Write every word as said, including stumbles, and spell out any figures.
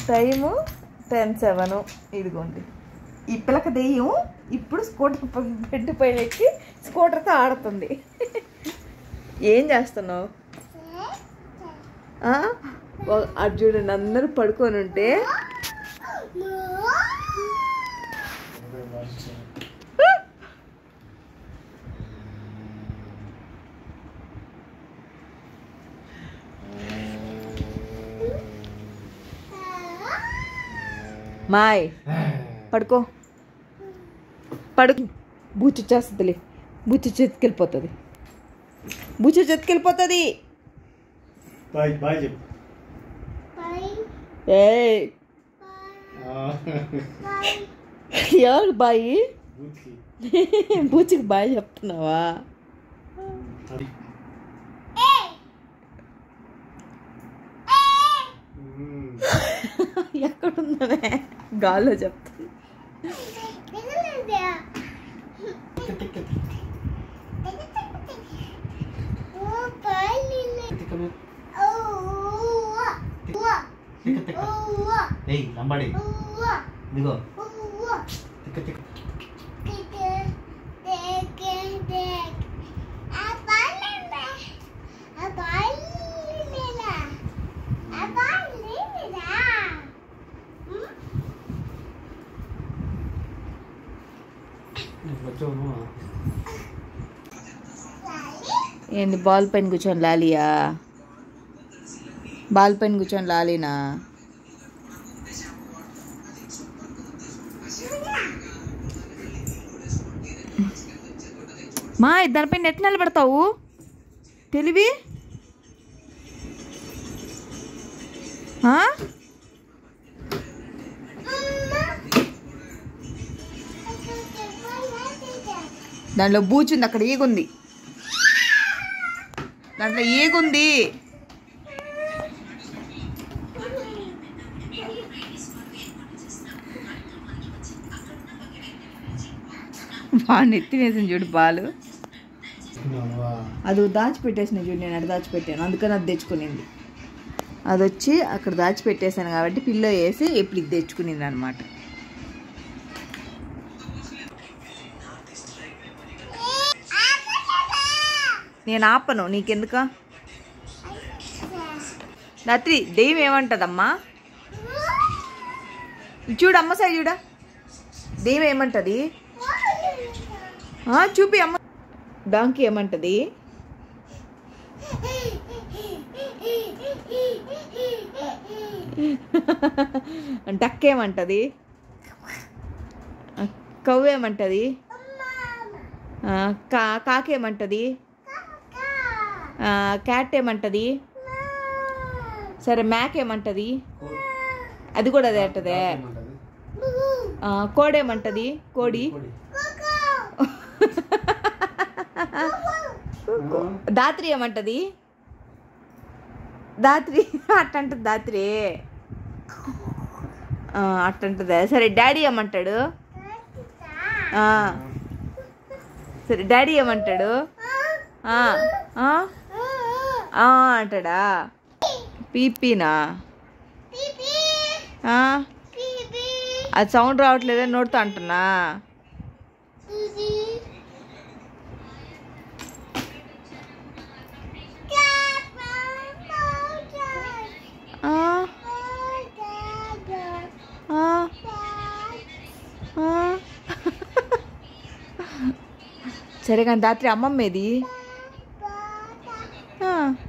Time ten seven. ఇదిగోండి ఈ పిల్లక దెయ్యం ఇప్పుడు స్కూటర్ బెడ్ పైన ఎక్కి స్కూటర్తో ఆడుతుంది. ఏం చేస్తున్నావు? అది చూడండి, అందరూ పడుకొని ఉంటే మాయ్ పడుకో పడుకు. బూచి చేస్తుందిలే, బూచి చేతికెళ్ళిపోతుంది, బూచి చేతికెళ్ళిపోతుంది. ఏ ఎవరు బాయ్? బూచికి బాయ్ చెప్తున్నావా? ఎక్కడుందనే గాల్లో చెప్తాను. ఏంది బాల్ పైన కూర్చొని లాలియా? బాల్ పైన కూర్చొని లాలీనా? మా దానిపైన ఎట్లా నిలబడతావు? తెలివి దాంట్లో బూచుంది, అక్కడ ఈగుంది, దాంట్లో ఈగుంది. బాగా నెత్తి వేసింది చూడు పాలు. అది దాచిపెట్టేసిన చూడు, నేను అక్కడ దాచిపెట్టాను, అందుకని అది తెచ్చుకునింది. అది వచ్చి అక్కడ దాచిపెట్టేసాను కాబట్టి పిల్లో వేసి ఇప్పుడు ఇది తెచ్చుకునింది అనమాట. నేను ఆపను, నీకెందుక? రాత్రి దెయ్యం ఏమంటదమ్మా? చూడు అమ్మ సైడ్ చూడ, దెయ్యం ఏమంటది చూపి అమ్మ. డాంకీ ఏమంటది? డక్ ఏమంటది? కవ్వేమంటది? కా కాకేమంటది? క్యాట్ ఏమంటది? సరే మ్యాక్ ఏమంటది? అది కూడా అదే అంటదే. కోడేమంటది? కోడి. దాత్రి ఏమంటది? దాత్రి అట్టంటది, దాత్రి అట్టంటదే. సరే డాడీ ఏమంటాడు? సరే డాడీ ఏమంటాడు? అంటాడా? పీపీనా? అది సౌండ్ రావట్లేదే, నోటితో అంటున్నా. సరే కానీ రాత్రి అమ్మమ్మేది?